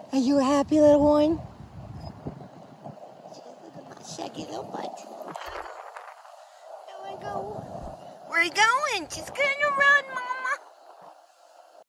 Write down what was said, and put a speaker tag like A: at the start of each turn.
A: Are you a happy little one? Look at my shaggy little butt. There we go. Where are you going? She's gonna run, Mom.